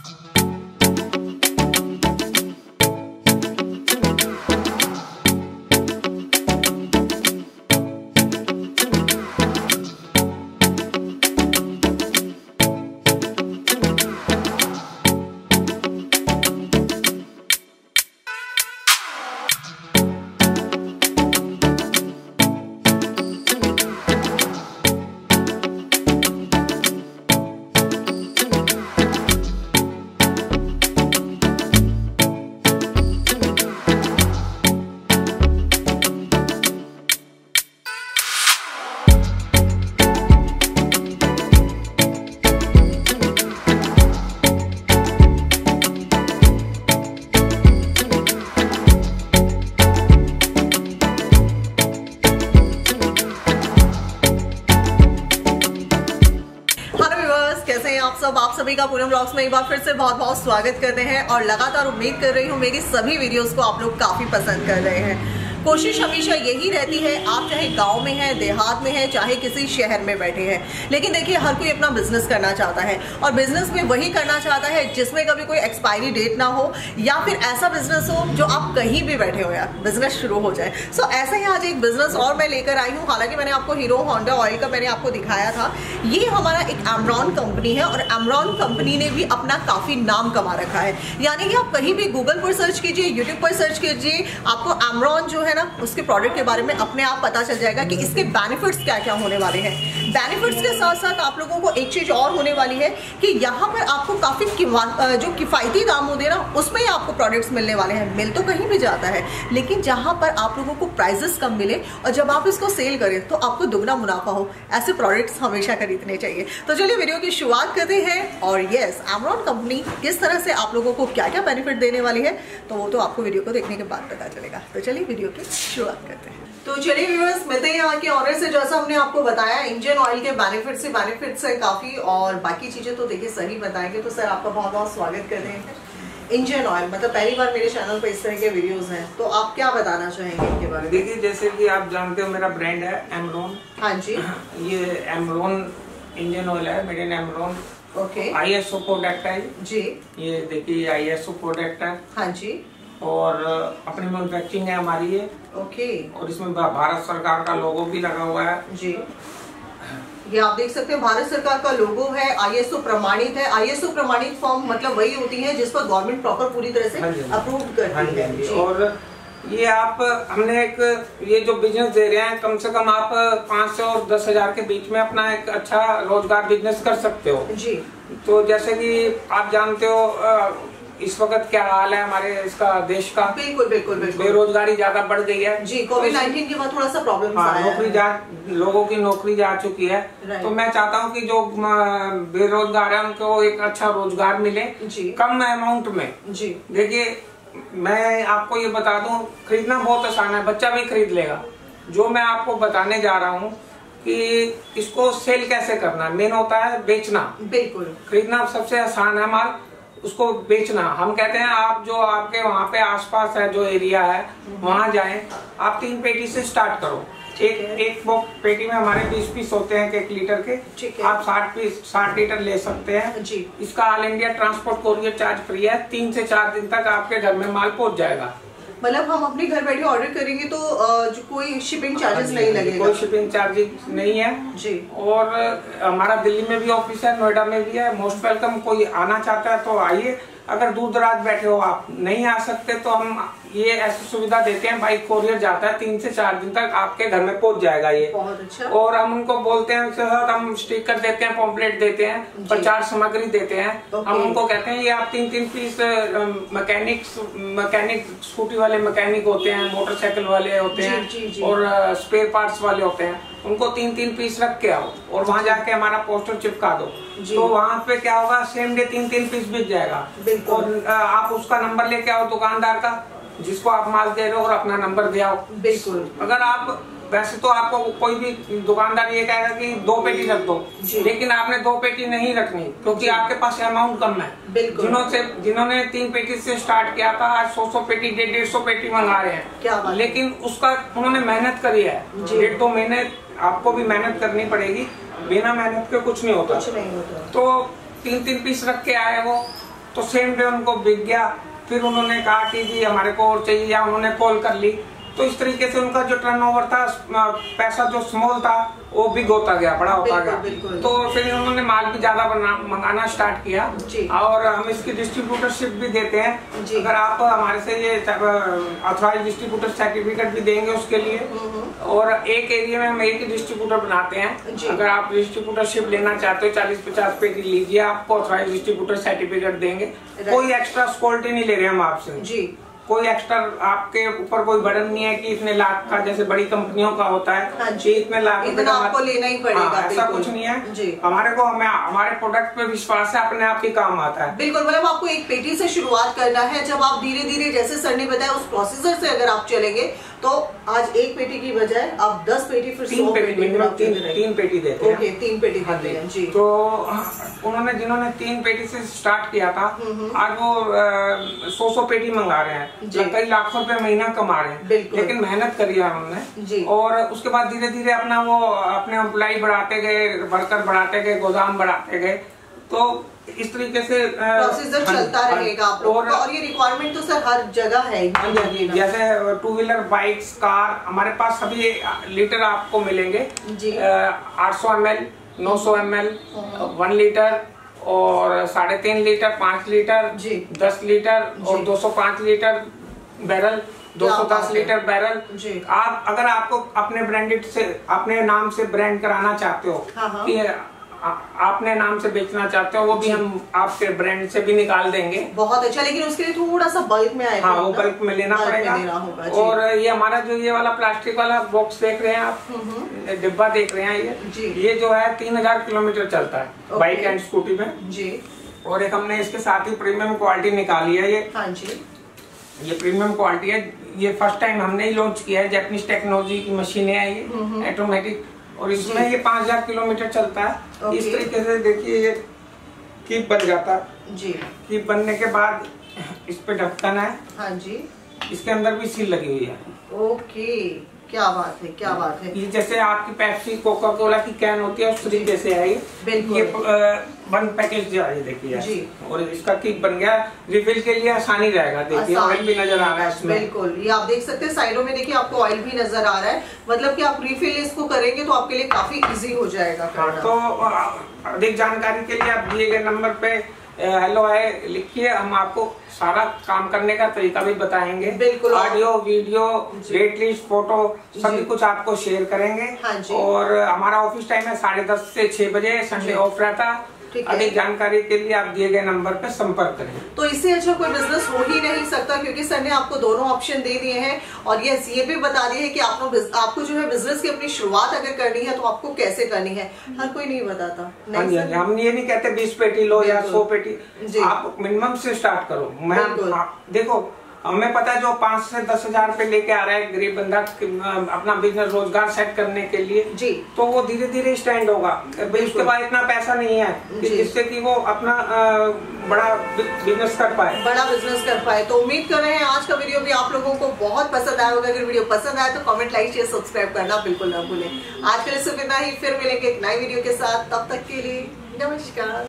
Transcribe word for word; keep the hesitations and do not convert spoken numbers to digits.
सब आप सभी का पूनम ब्लॉग्स में एक बार फिर से बहुत बहुत स्वागत करते हैं और लगातार उम्मीद कर रही हूँ मेरी सभी वीडियोस को आप लोग काफी पसंद कर रहे हैं। कोशिश हमेशा यही रहती है, आप चाहे गांव में हैं, देहात में हैं, चाहे किसी शहर में बैठे हैं, लेकिन देखिए हर कोई अपना बिजनेस करना चाहता है और बिजनेस में वही करना चाहता है जिसमें कभी कोई एक्सपायरी डेट ना हो या फिर ऐसा बिजनेस हो जो आप कहीं भी बैठे हो यार बिजनेस शुरू हो जाए। सो ऐसा ही आज एक बिजनेस और मैं लेकर आई हूँ। हालांकि मैंने आपको हीरो होंडा ऑयल का मैंने आपको दिखाया था, ये हमारा एक एमरॉन कंपनी है और एमरॉन कंपनी ने भी अपना काफी नाम कमा रखा है। यानी कि आप कहीं भी गूगल पर सर्च कीजिए, यूट्यूब पर सर्च कीजिए, आपको एमरॉन जो है ना उसके प्रोडक्ट के बारे में अपने आप पता चल जाएगा कि इसके बेनिफिट्स क्या क्या होने वाले हैं। बेनिफिट्स के साथ साथ आप लोगों को एक चीज और होने वाली है कि यहाँ पर आपको काफी जो किफायती दाम होते हैं ना उसमें ही आपको प्रोडक्ट्स मिलने वाले हैं। मिल तो कहीं भी जाता है लेकिन जहाँ पर आप लोगों को प्राइजेस कम मिले और जब आप इसको सेल करें तो आपको दुगना मुनाफा हो, ऐसे प्रोडक्ट्स हमेशा खरीदने चाहिए। तो चलिए वीडियो की शुरुआत करते हैं और यस एमरॉन कंपनी किस तरह से आप लोगों को क्या क्या बेनिफिट देने वाली है तो वो तो आपको वीडियो को देखने के बाद पता चलेगा। तो चलिए वीडियो की शुरुआत करते हैं। तो चलिए व्यूअर्स मिलते हैं यहाँ के ऑनर से। जैसा हमने आपको बताया इंजन ऑयल के बेनिफिट्स ही बेनिफिट्स है काफी और बाकी चीजें तो देखिए सही बताएंगे। तो सर आपका बहुत बहुत स्वागत करते हैं। इंजन ऑयल मतलब पहली बार मेरे चैनल पे इस तरह के वीडियोस हैं तो आप क्या बताना चाहेंगे इनके बारे में? देखिए जैसे कि आप जानते हो मेरा ब्रांड है एमरॉन। हाँ जी, ये एमरॉन इंजन ऑयल है, made in Amaron. Okay, I S O product है जी। ये देखिए आई एस ओ प्रोडक्ट है। हाँ जी, और अपनी मैन्युफैक्चरिंग है हमारी ये। ओके, और इसमें भारत सरकार का लोगो भी लगा हुआ है जी। ये आप देख सकते हैं भारत सरकार का लोगो है, आई एस ओ प्रमाणित है। आई एस ओ प्रमाणित फॉर्म मतलब वही होती है जिस पर गवर्नमेंट प्रॉपर पूरी तरह से अप्रूव करती है। और ये आप हमने एक ये जो बिजनेस दे रहे हैं कम से कम आप पाँच सौ और दस हजार के बीच में अपना एक अच्छा रोजगार बिजनेस कर सकते हो जी। तो जैसे कि आप जानते हो इस वक्त क्या हाल है हमारे इसका देश का। बिल्कुल बिल्कुल बिल्कुल बेरोजगारी ज्यादा बढ़ गई है जी। कोविड नाइनटीन के बाद थोड़ा सा प्रॉब्लम हाँ, नौकरी जा लोगों की नौकरी जा चुकी है। तो मैं चाहता हूँ कि जो बेरोजगार है उनको एक अच्छा रोजगार मिले जी, कम अमाउंट में जी। देखिए मैं आपको ये बता दूं खरीदना बहुत आसान है, बच्चा भी खरीद लेगा। जो मैं आपको बताने जा रहा हूँ कि इसको सेल कैसे करना, मेन होता है बेचना। बिल्कुल, खरीदना सबसे आसान है, माल उसको बेचना। हम कहते हैं आप जो आपके वहाँ पे आसपास है जो एरिया है वहाँ जाएं, आप तीन पेटी से स्टार्ट करो। एक एक वो पेटी में हमारे बीस पीस होते हैं एक लीटर के, आप साठ पीस साठ लीटर ले सकते हैं जी। इसका all India transport courier charge free है, तीन से चार दिन तक आपके घर में माल पहुंच जाएगा। मतलब हम अपने घर बैठे ऑर्डर करेंगे तो जो कोई शिपिंग चार्जेस नहीं लगेगा? कोई शिपिंग चार्जेस नहीं है जी। और हमारा दिल्ली में भी ऑफिस है, नोएडा में भी है। मोस्ट वेलकम, कोई आना चाहता है तो आइए। अगर दूर दराज बैठे हो आप नहीं आ सकते तो हम ये ऐसी सुविधा देते हैं, बाइक कोरियर जाता है, तीन से चार दिन तक आपके घर में पहुंच जाएगा ये। बहुत अच्छा। और हम उनको बोलते हैं उसके साथ हम स्टिकर देते हैं, पॉम्पलेट देते हैं, प्रचार सामग्री देते हैं। हम उनको कहते हैं ये आप तीन तीन पीस मैकेनिक मैकेनिक स्कूटी वाले मैकेनिक होते हैं, मोटरसाइकिल वाले होते हैं जी, जी, जी। और स्पेयर पार्ट्स वाले होते हैं, उनको तीन तीन पीस रख के आओ और वहाँ जाके हमारा पोस्टर चिपका दो। तो वहाँ पे क्या होगा, सेम डे तीन तीन पीस बिक जाएगा। और आप उसका नंबर लेके आओ दुकानदार का जिसको आप माल दे रहे हो और अपना नंबर दे आओ। बिल्कुल। अगर आप वैसे तो आपको कोई भी दुकानदार ये कहेगा कि दो पेटी रख दो, लेकिन आपने दो पेटी नहीं रखनी क्योंकि आपके पास अमाउंट कम है। जिन्होंने जिन्होंने तीन पेटी से स्टार्ट किया था आज सौ सौ पेटी डेढ़ डेढ़ सौ पेटी मंगा रहे हैं। क्या बात? लेकिन उसका उन्होंने मेहनत करी है, डेढ़ दो महीने आपको भी मेहनत करनी पड़ेगी, बिना मेहनत के कुछ नहीं होता। कुछ नहीं होता। तो तीन तीन पीस रख के आए वो तो सेम डे उनको बिक गया। फिर उन्होंने कहा कि जी हमारे को और चाहिए, या उन्होंने कॉल कर ली। तो इस तरीके से उनका जो टर्नओवर था, पैसा जो स्मॉल था वो बिग होता गया, बड़ा होता गया। तो फिर उन्होंने माल भी ज्यादा मंगाना स्टार्ट किया और हम इसकी डिस्ट्रीब्यूटरशिप भी देते हैं। अगर आप हमारे से ये ऑथराइज डिस्ट्रीब्यूटर सर्टिफिकेट भी देंगे उसके लिए, और एक एरिया में हम एक ही डिस्ट्रीब्यूटर बनाते हैं। अगर आप डिस्ट्रीब्यूटरशिप लेना चाहते हो चालीस पचास पेटी लीजिए, आपको ऑथराइज डिस्ट्रीब्यूटर सर्टिफिकेट देंगे। कोई एक्स्ट्रा स्कॉल्टी नहीं ले रहे हम आपसे जी। कोई एक्स्ट्रा आपके ऊपर कोई बर्डन नहीं है कि इतने लाख का, जैसे बड़ी कंपनियों का होता है हाँ जी, इतने लाख इतना आपको लेना ही पड़ेगा। हाँ, ऐसा कुछ नहीं है जी। हमारे को हमें हमारे प्रोडक्ट पे विश्वास है, अपने आप ही काम आता है। बिल्कुल, मतलब आपको एक पेटी से शुरुआत करना है। जब आप धीरे धीरे, जैसे सर ने बताया, उस प्रोसीजर से अगर आप चलेंगे तो आज एक पेटी की बजाय आप दस पेटी फिर तीन पेटी मिनिमम तीन, तीन पेटी देते हैं। ओके, तीन पेटी देते हैं जी। तो उन्होंने जिन्होंने तीन पेटी से स्टार्ट किया था, आज वो सौ सौ पेटी मंगा रहे हैं, कई लाखों रुपए महीना कमा रहे हैं। लेकिन मेहनत करी है हमने, और उसके बाद धीरे धीरे अपना वो अपने एम्प्लॉय बढ़ाते गए, वर्कर बढ़ाते गए, गोदाम बढ़ाते गए। तो इस तरीके से प्रोसीजर चलता रहेगा आप लोगों का। और ये रिक्वायरमेंट तो सर हर जगह है। जैसे टू व्हीलर, बाइक्स, कार, हमारे पास सभी लीटर आपको मिलेंगे। आठ सौ एम एल, नौ सौ एम एल, वन लीटर और साढ़े तीन लीटर, पाँच लीटर, दस लीटर और दो सौ पाँच लीटर बैरल, दो सौ दस लीटर बैरल। आप अगर आपको अपने ब्रांडेड से, अपने नाम से ब्रांड कराना चाहते हो, हाँ कि आपने नाम से बेचना चाहते हो, वो भी हम आपके ब्रांड से भी निकाल देंगे। बहुत अच्छा, लेकिन उसके लिए थोड़ा सा बल्क में आएगा। हाँ, वो बल्क में लेना पड़ेगा। और ये हमारा जो ये वाला प्लास्टिक वाला बॉक्स देख रहे हैं आप, डिब्बा देख रहे हैं, ये ये जो है तीन हजार किलोमीटर चलता है बाइक एंड स्कूटी में जी। और एक हमने इसके साथ ही प्रीमियम क्वालिटी निकाली है। ये हाँ जी, ये प्रीमियम क्वालिटी है। ये फर्स्ट टाइम हमने ही लॉन्च किया है। जापानीज टेक्नोलॉजी की मशीनें है ये, ऑटोमेटिक, और इसमें ये पाँच हजार किलोमीटर चलता है। इस तरीके से देखिए ये कीप बन जाता है जी। कीप बनने के बाद इस पे ढक्कन है हाँ जी, इसके अंदर भी सील लगी हुई है। ओके, क्या बात है, क्या बात है। ये जैसे आपकी पेप्सी, कोका कोला की कैन होती है, उस तरीके से है ये। ये वन पैकेज जो है, देखिए जी। और इसका कीप बन गया, रिफिल के लिए आसानी रहेगा। देखिए ऑयल भी नजर आ रहा है इसमें। बिल्कुल, ये आप देख सकते हैं साइडों में, देखिए आपको ऑयल भी नजर आ रहा है। मतलब कि आप रिफिल इसको करेंगे तो आपके लिए काफी इजी हो जाएगा। हाँ, तो अधिक जानकारी के लिए आप दिए गए नंबर पे हेलो है लिखिए, हम आपको सारा काम करने का तरीका भी बताएंगे। बिल्कुल, audio, video, rate list, photo सभी कुछ आपको शेयर करेंगे। हाँ जी। और हमारा ऑफिस टाइम है साढ़े दस से छह बजे, संडे ऑफ रहता है। अधिक जानकारी के लिए आप दिए गए नंबर पर संपर्क करें। तो इससे अच्छा कोई बिजनेस हो ही नहीं सकता, क्योंकि सर ने आपको दोनों ऑप्शन दे दिए हैं। और यस, ये भी बता दिए है कि आपको आपको जो है बिजनेस की अपनी शुरुआत अगर करनी है तो आपको कैसे करनी है। हर कोई नहीं बताता। नहीं, हम ये नहीं कहते बीस पेटी लो या सौ पेटी, आप मिनिमम से स्टार्ट करो। मैं देखो, हमें पता है जो पाँच से दस हजार रुपए लेके आ रहा है गरीब बंदा अपना बिजनेस, रोजगार सेट करने के लिए जी, तो वो धीरे धीरे स्टैंड होगा। उसके बाद इतना पैसा नहीं है कि जिससे कि वो अपना बड़ा बिजनेस कर पाए, बड़ा बिजनेस कर पाए। तो उम्मीद कर रहे हैं आज का वीडियो भी आप लोगों को बहुत पसंद आया होगा। अगर वीडियो पसंद आया तो कमेंट, लाइक, शेयर, सब्सक्राइब करना बिल्कुल ना भूलें। आज के लिए सिर्फ इतना ही, फिर मिलेंगे एक नई वीडियो के साथ। तब तक के लिए नमस्कार।